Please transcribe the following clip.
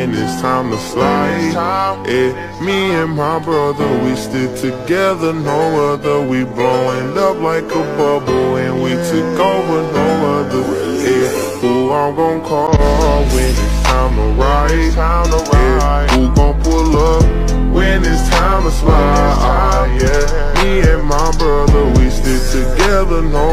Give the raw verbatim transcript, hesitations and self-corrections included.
when it's time to slide. Yeah, me and my brother, we stick together, no other. We blowing up like a bubble, and we took over, no other. Yeah, who I'm gon' call when it's time to ride? Yeah, who gon' pull up when it's time to slide? Yeah, me and my brother, we stick together, no